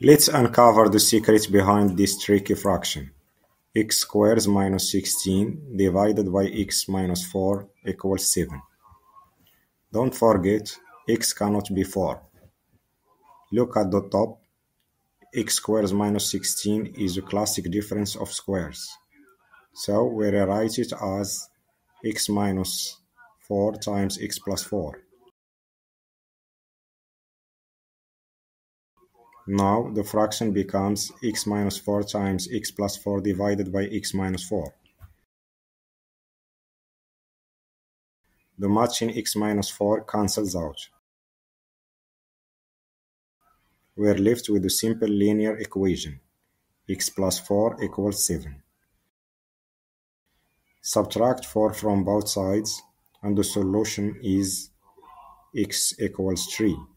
Let's uncover the secret behind this tricky fraction. X squared minus 16 divided by x minus 4 equals 7. Don't forget, x cannot be 4. Look at the top. X squared minus 16 is a classic difference of squares. So we rewrite it as x minus 4 times x plus 4. Now the fraction becomes x minus 4 times x plus 4 divided by x minus 4. The matching x minus 4 cancels out. We are left with a simple linear equation. X plus 4 equals 7. Subtract 4 from both sides and the solution is x equals 3.